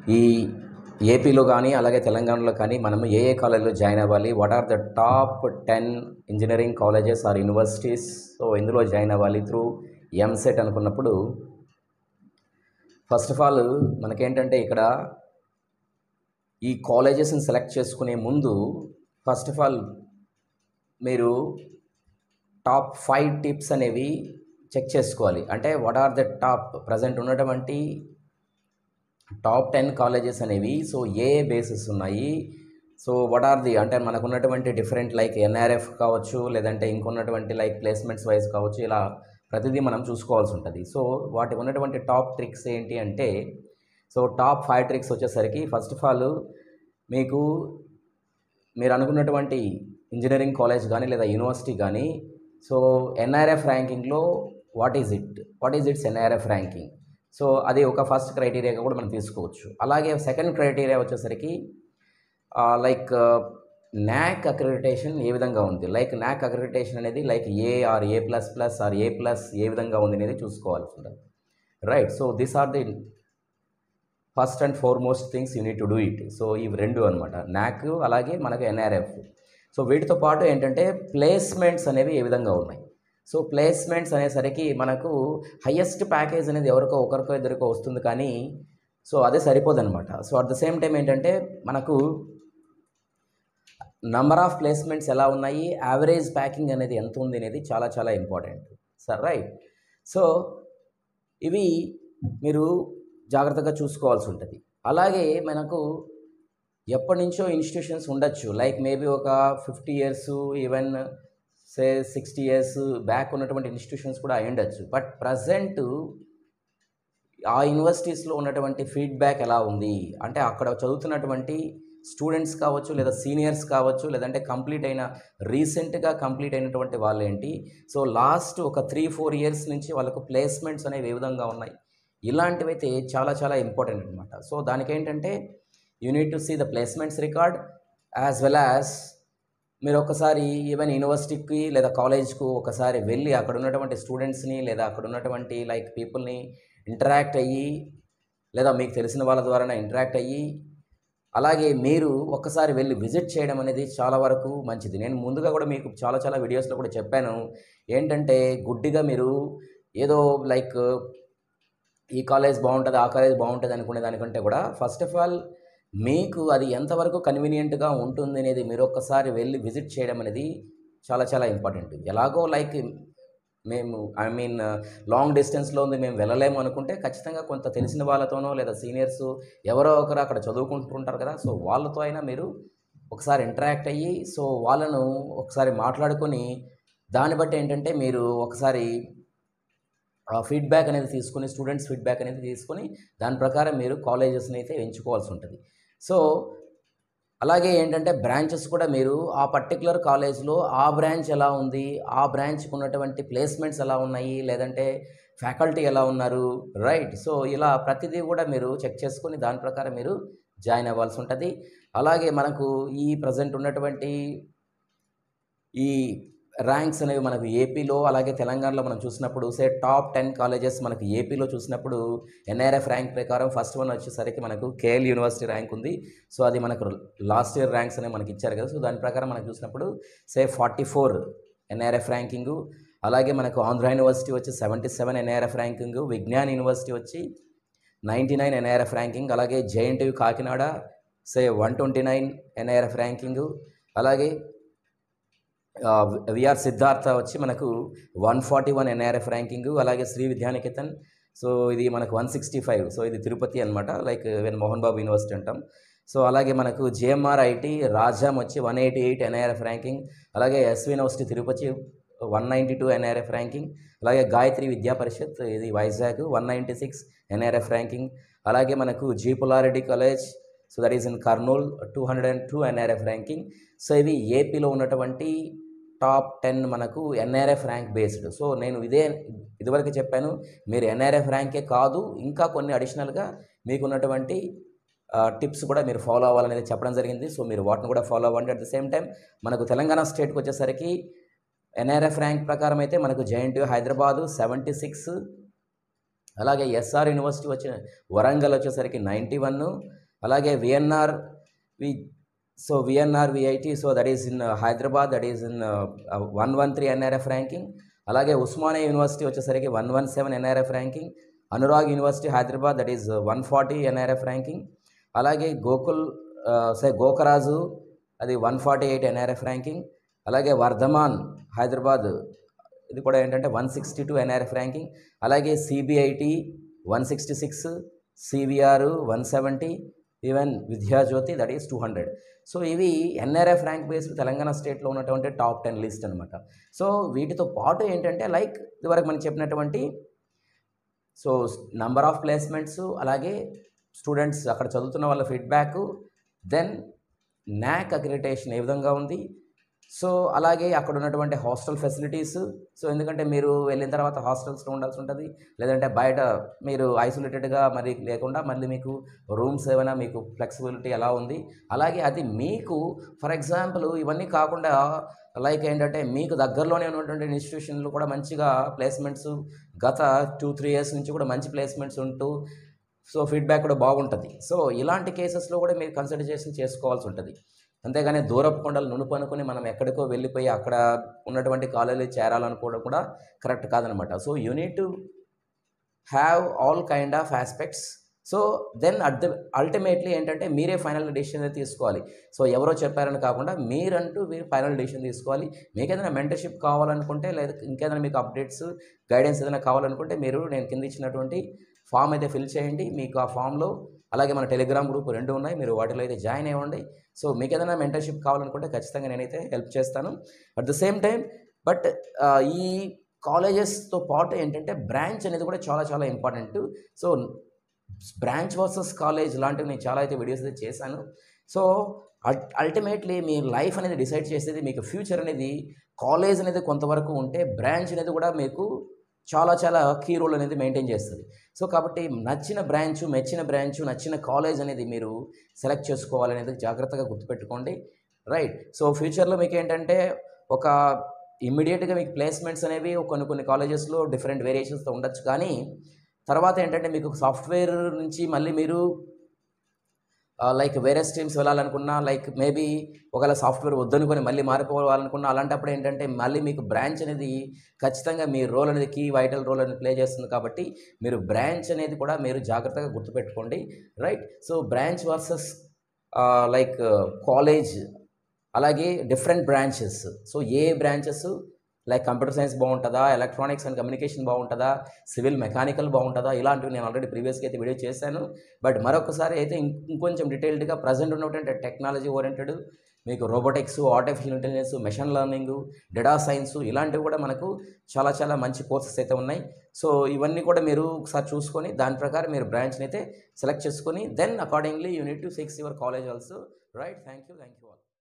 ఈ ఏపీలో కానీ అలాగే తెలంగాణలో కానీ మనం ఏ కాలేజ్లో జాయిన్ అవ్వాలి, what are the top 10 engineering colleges or universities, so ఎందులో జాయిన్ అవ్వాలి త్రూ ఎంసెట్ అనుకున్నప్పుడు ఫస్ట్ ఆఫ్ ఆల్ మనకేంటంటే ఇక్కడ ఈ కాలేజెస్ని సెలెక్ట్ చేసుకునే ముందు ఫస్ట్ ఆఫ్ ఆల్ మీరు టాప్ 5 టిప్స్ అనేవి చెక్ చేసుకోవాలి. అంటే what are the top present ఉన్నటువంటి టాప్ 10 కాలేజెస్ అనేవి సో ఏ బేసిస్ ఉన్నాయి, సో వాట్ ఆర్ ది అంటే మనకు ఉన్నటువంటి డిఫరెంట్ లైక్ ఎన్ఆర్ఎఫ్ కావచ్చు, లేదంటే ఇంకొన్నటువంటి లైక్ ప్లేస్మెంట్స్ వైజ్ కావచ్చు, ఇలా ప్రతిదీ మనం చూసుకోవాల్సి ఉంటుంది. సో వాటికి ఉన్నటువంటి టాప్ ట్రిక్స్ ఏంటి అంటే, సో టాప్ 5 ట్రిక్స్ వచ్చేసరికి ఫస్ట్ ఆఫ్ ఆల్ మీరు అనుకున్నటువంటి ఇంజనీరింగ్ కాలేజ్ కానీ లేదా యూనివర్సిటీ కానీ సో ఎన్ఆర్ఎఫ్ ర్యాంకింగ్లో what is it's NIRF ranking, so అది ఒక ఫస్ట్ క్రైటీరియాగా కూడా మనం తీసుకోవచ్చు. అలాగే సెకండ్ క్రైటీరియా వచ్చేసరికి లైక్ న్యాక్ అక్రిడిటేషన్ ఏ విధంగా ఉంది, లైక్ న్యాక్ అక్రిడిటేషన్ అనేది like A or A plus plus or A plus ఏ విధంగా ఉంది అనేది చూసుకోవాల్సి ఉంటుంది, right. So this are the first and foremost things you need to do it. So ఇవి రెండు అనమాట, న్యాక్ అలాగే మనకు ఎన్ఆర్ఎఫ్. సో వీటితో పాటు ఏంటంటే ప్లేస్మెంట్స్ అనేవి ఏ విధంగా ఉన్నాయి. సో ప్లేస్మెంట్స్ అనేసరికి మనకు హయ్యెస్ట్ ప్యాకేజ్ అనేది ఎవరికో ఒకరికో ఇద్దరికో వస్తుంది, కానీ సో అదే సరిపోదన్నమాట. So at the same time ఏంటంటే మనకు నంబర్ ఆఫ్ ప్లేస్మెంట్స్ ఎలా ఉన్నాయి, యావరేజ్ ప్యాకింగ్ అనేది ఎంత ఉంది అనేది చాలా చాలా ఇంపార్టెంట్ సార్, రైట్. సో ఇవి మీరు జాగ్రత్తగా చూసుకోవాల్సి ఉంటుంది. అలాగే మనకు ఎప్పటి నుంచో ఇన్స్టిట్యూషన్స్ ఉండొచ్చు, లైక్ మేబీ ఒక 50 years even say 60 years back ఉన్నటువంటి ఇన్స్టిట్యూషన్స్ కూడా అయి ఉండొచ్చు. బట్ ప్రజెంట్ ఆ యూనివర్సిటీస్లో ఉన్నటువంటి ఫీడ్బ్యాక్ ఎలా ఉంది అంటే అక్కడ చదువుతున్నటువంటి స్టూడెంట్స్ కావచ్చు, లేదా సీనియర్స్ కావచ్చు, లేదంటే రీసెంట్గా కంప్లీట్ అయినటువంటి వాళ్ళు ఏంటి, సో లాస్ట్ ఒక 3-4 years నుంచి వాళ్ళకు ప్లేస్మెంట్స్ అనేవి ఏ విధంగా ఉన్నాయి, ఇలాంటివైతే చాలా చాలా ఇంపార్టెంట్ అనమాట. సో దానికి ఏంటంటే you need to see the placements record as well as మీరు ఒకసారి ఈవెన్ యూనివర్సిటీకి లేదా కాలేజ్కు ఒకసారి వెళ్ళి అక్కడ ఉన్నటువంటి స్టూడెంట్స్ని లేదా అక్కడ ఉన్నటువంటి లైక్ పీపుల్ని ఇంటరాక్ట్ అయ్యి, లేదా మీకు తెలిసిన వాళ్ళ ద్వారా ఇంటరాక్ట్ అయ్యి, అలాగే మీరు ఒక్కసారి వెళ్ళి విజిట్ చేయడం అనేది చాలా వరకు మంచిది. నేను ముందుగా కూడా మీకు చాలా చాలా వీడియోస్లో కూడా చెప్పాను ఏంటంటే, గుడ్డిగా మీరు ఏదో లైక్ ఈ కాలేజ్ బాగుంటుంది ఆ కాలేజ్ బాగుంటుంది అనుకునే దానికంటే కూడా ఫస్ట్ ఆఫ్ ఆల్ మీకు అది ఎంతవరకు కన్వీనియంట్గా ఉంటుంది అనేది మీరు ఒక్కసారి వెళ్ళి విజిట్ చేయడం అనేది చాలా చాలా ఇంపార్టెంట్. ఎలాగో లైక్ మేము లాంగ్ డిస్టెన్స్లో ఉంది మేము వెళ్ళలేము అనుకుంటే ఖచ్చితంగా కొంత తెలిసిన వాళ్ళతోనో లేదా సీనియర్స్ ఎవరో ఒకరు అక్కడ చదువుకుంటుంటారు కదా, సో వాళ్ళతో అయినా మీరు ఒకసారి ఇంటరాక్ట్ అయ్యి సో వాళ్ళను ఒకసారి మాట్లాడుకొని దాన్ని బట్టి ఏంటంటే మీరు ఒకసారి ఫీడ్బ్యాక్ అనేది తీసుకొని స్టూడెంట్స్ ఫీడ్బ్యాక్ అనేది తీసుకొని దాని ప్రకారం మీరు కాలేజెస్ని అయితే ఎంచుకోవాల్సి ఉంటుంది. సో అలాగే ఏంటంటే బ్రాంచెస్ కూడా మీరు ఆ పర్టికులర్ కాలేజ్లో ఆ బ్రాంచ్ ఎలా ఉంది, ఆ బ్రాంచ్కి ఉన్నటువంటి ప్లేస్మెంట్స్ ఎలా ఉన్నాయి, లేదంటే ఫ్యాకల్టీ ఎలా ఉన్నారు, రైట్. సో ఇలా ప్రతిదీ కూడా మీరు చెక్ చేసుకొని దాని ప్రకారం మీరు జాయిన్ అవ్వాల్సి ఉంటుంది. అలాగే మనకు ఈ ప్రజెంట్ ఉన్నటువంటి ఈ ర్యాంక్స్ అనేవి మనకు ఏపీలో అలాగే తెలంగాణలో మనం చూసినప్పుడు టాప్ 10 కాలేజెస్ మనకు ఏపీలో చూసినప్పుడు ఎన్ఆర్ఎఫ్ ర్యాంక్ ప్రకారం ఫస్ట్ వన్ వచ్చేసరికి మనకు కేఎల్ యూనివర్సిటీ ర్యాంక్ ఉంది. సో అది మనకు లాస్ట్ ఇయర్ ర్యాంక్స్ అనేవి మనకి ఇచ్చారు కదా, సో దాని ప్రకారం మనకు చూసినప్పుడు 44 ఎన్ఆర్ఎఫ్ ర్యాంకింగు. అలాగే మనకు ఆంధ్ర యూనివర్సిటీ వచ్చి 77 ఎన్ఆర్ఎఫ్ ర్యాంకింగు, విజ్ఞాన్ యూనివర్సిటీ వచ్చి 99 ఎన్ఆర్ఎఫ్ ర్యాంకింగ్, అలాగే జేఎన్టీయు కాకినాడ 129 ఎన్ఆర్ఎఫ్ ర్యాంకింగు, అలాగే విఆర్ సిద్ధార్థ వచ్చి మనకు 141 ఎన్ఆర్ఎఫ్ ర్యాంకింగు, అలాగే శ్రీ విద్యానికేతన్ సో ఇది మనకు 165, సో ఇది తిరుపతి అనమాట, like even Mohan Babu university అంటాం. సో అలాగే మనకు జేఎంఆర్ ఐటీ రాజాం వచ్చి 188 ఎన్ఆర్ఎఫ్ ర్యాంకింగ్, అలాగే SV university Tirupati 192 NIRF ranking, అలాగే గాయత్రి విద్యా పరిషత్ ఇది వైజాగ్ 196 ఎన్ఆర్ఎఫ్ ర్యాంకింగ్, అలాగే మనకు G Pulla Reddy college so that is in Kurnool 202 NIRF ranking. So ఇవి ఏపీలో ఉన్నటువంటి టాప్ 10 మనకు ఎన్ఆర్ఎఫ్ ర్యాంక్ బేస్డ్. సో నేను ఇదివరకు చెప్పాను, మీరు ఎన్ఆర్ఎఫ్ ర్యాంకే కాదు ఇంకా కొన్ని అడిషనల్గా మీకున్నటువంటి టిప్స్ కూడా మీరు ఫాలో అవ్వాలనేది చెప్పడం జరిగింది. సో మీరు వాటిని కూడా ఫాలో అవ్వండి. అట్ ద సేమ్ టైం మనకు తెలంగాణ స్టేట్కి వచ్చేసరికి ఎన్ఆర్ఎఫ్ ర్యాంక్ ప్రకారం అయితే మనకు జేఎన్టీయూ హైదరాబాదు 76, అలాగే ఎస్ఆర్ యూనివర్సిటీ వరంగల్ వచ్చేసరికి 91. అలాగే VNR VNR VIT, so that is in Hyderabad, that is in 113 NIRF ranking. అలాగే ఉస్మానియా యూనివర్సిటీ వచ్చేసరికి 117 NIRF ranking. Anurag university Hyderabad, that is 140 NIRF ranking. అలాగే గోకరాజు, అది 148 ఎన్ఆర్ఎఫ్ ర్యాంకింగ్. అలాగే వర్ధమాన్ హైదరాబాద్, ఇది కూడా ఏంటంటే 162 ఎన్ఆర్ఎఫ్ ర్యాంకింగ్. అలాగే CBIT 166, CVR 170, even Vidyajyothi that is 200. So ఇవి ఎన్ఆర్ఎఫ్ ర్యాంక్ బేస్డ్ తెలంగాణ స్టేట్లో ఉన్నటువంటి టాప్ 10 లిస్ట్ అనమాట. సో వీటితో పాటు ఏంటంటే లైక్ ఇదివరకు మనం చెప్పినటువంటి సో నంబర్ ఆఫ్ ప్లేస్మెంట్స్, అలాగే స్టూడెంట్స్ అక్కడ చదువుతున్న వాళ్ళ ఫీడ్బ్యాక్, దెన్ నాక్ అక్రిడిటేషన్ ఏ విధంగా ఉంది, సో అలాగే అక్కడ ఉన్నటువంటి హాస్టల్ ఫెసిలిటీస్. సో ఎందుకంటే మీరు వెళ్ళిన తర్వాత హాస్టల్స్లో ఉండాల్సి ఉంటుంది, లేదంటే బయట మీరు ఐసోలేటెడ్గా మరి లేకుండా మళ్ళీ మీకు రూమ్స్ ఏమైనా మీకు ఫ్లెక్సిబిలిటీ ఎలా ఉంది. అలాగే అది మీకు ఫర్ ఎగ్జాంపుల్ ఇవన్నీ కాకుండా లైక్ ఏంటంటే మీకు దగ్గరలోనే ఉన్నటువంటి ఇన్స్టిట్యూషన్లు కూడా మంచిగా ప్లేస్మెంట్స్ గత 2-3 ఇయర్స్ నుంచి కూడా మంచి ప్లేస్మెంట్స్ ఉంటూ సో ఫీడ్బ్యాక్ కూడా బాగుంటుంది. సో ఇలాంటి కేసెస్లో కూడా మీరు కన్సిడరేషన్ చేసుకోవాల్సి ఉంటుంది. అంతేగాని దూరపు కొండలు నునుపనుకొని మనం ఎక్కడికో వెళ్ళిపోయి అక్కడ ఉన్నటువంటి కాలేజీలు చేరాలనుకోవడం కూడా కరెక్ట్ కాదనమాట. So you need to have all kind of aspects. So then ultimately ఏంటంటే మీరే ఫైనల్ డెసిషన్ తీసుకోవాలి. సో ఎవరో చెప్పారని కాకుండా మీరు ఫైనల్ డెసిషన్ తీసుకోవాలి. మీకు ఏదైనా మెంటర్షిప్ కావాలనుకుంటే, లేదా ఇంకేదైనా మీకు అప్డేట్స్ గైడెన్స్ ఏదైనా కావాలనుకుంటే నేను కింద ఇచ్చినటువంటి ఫామ్ అయితే ఫిల్ చేయండి. మీకు ఆ ఫామ్లో అలాగే మన టెలిగ్రామ్ గ్రూప్ 2 ఉన్నాయి, మీరు వాటిలో అయితే జాయిన్ అవ్వండి. సో మీకు ఏదైనా మెంటర్షిప్ కావాలనుకుంటే ఖచ్చితంగా నేనైతే హెల్ప్ చేస్తాను. At the same time but ఈ కాలేజెస్తో పాటు ఏంటంటే బ్రాంచ్ అనేది కూడా చాలా చాలా important. So branch versus college లాంటివి నేను చాలా అయితే వీడియోస్ అయితే చేశాను. సో అల్టిమేట్లీ మీ లైఫ్ అనేది డిసైడ్ చేసేది, మీకు ఫ్యూచర్ అనేది కాలేజ్ అనేది కొంతవరకు ఉంటే బ్రాంచ్ అనేది కూడా మీకు చాలా చాలా కీ రోల్ అనేది మెయింటైన్ చేస్తుంది. సో కాబట్టి నచ్చిన బ్రాంచ్, మెచ్చిన బ్రాంచ్, నచ్చిన కాలేజ్ అనేది మీరు సెలెక్ట్ చేసుకోవాలనేది జాగ్రత్తగా గుర్తుపెట్టుకోండి, రైట్. సో ఫ్యూచర్లో మీకు ఏంటంటే ఒక ఇమ్మీడియట్గా మీకు ప్లేస్మెంట్స్ అనేవి కొన్ని కాలేజెస్లో డిఫరెంట్ వేరియేషన్స్తో ఉండొచ్చు, కానీ తర్వాత ఏంటంటే మీకు సాఫ్ట్వేర్ నుంచి మళ్ళీ మీరు లైక్ వేరే స్ట్రీమ్స్ వెళ్ళాలనుకున్నా, లైక్ మేబీ ఒకవేళ సాఫ్ట్వేర్ వద్దనుకొని మళ్ళీ మారిపోవాలనుకున్నా, అలాంటప్పుడు ఏంటంటే మళ్ళీ మీకు బ్రాంచ్ అనేది ఖచ్చితంగా మీ రోల్ అనేది కీ వైటల్ రోల్ అనేది ప్లే చేస్తుంది. కాబట్టి మీరు బ్రాంచ్ అనేది కూడా మీరు జాగ్రత్తగా గుర్తుపెట్టుకోండి, right. So branch versus like college, అలాగే డిఫరెంట్ బ్రాంచెస్. సో ఏ బ్రాంచెస్ లైక్ కంప్యూటర్ సైన్స్ బాగుంటుందా, ఎలక్ట్రానిక్స్ అండ్ కమ్యూనికేషన్ బాగుంటుందా, సివిల్ మెకానికల్ బాగుంటుందా, ఇలాంటివి నేను ఆల్రెడీ ప్రీవియస్గా అయితే వీడియో చేశాను. బట్ మరొకసారి అయితే ఇంకొంచెం డీటెయిల్డ్గా ప్రజెంట్ ఉన్నటువంటి టెక్నాలజీ ఓరియంటెడ్ మీకు robotics, artificial intelligence, machine learning, data science ఇలాంటివి కూడా మనకు చాలా చాలా మంచి కోర్సెస్ అయితే ఉన్నాయి. సో ఇవన్నీ కూడా మీరు ఒకసారి చూసుకొని దాని ప్రకారం మీరు బ్రాంచ్ని అయితే సెలెక్ట్ చేసుకొని then accordingly you need to fix your college also, right. Thank you all.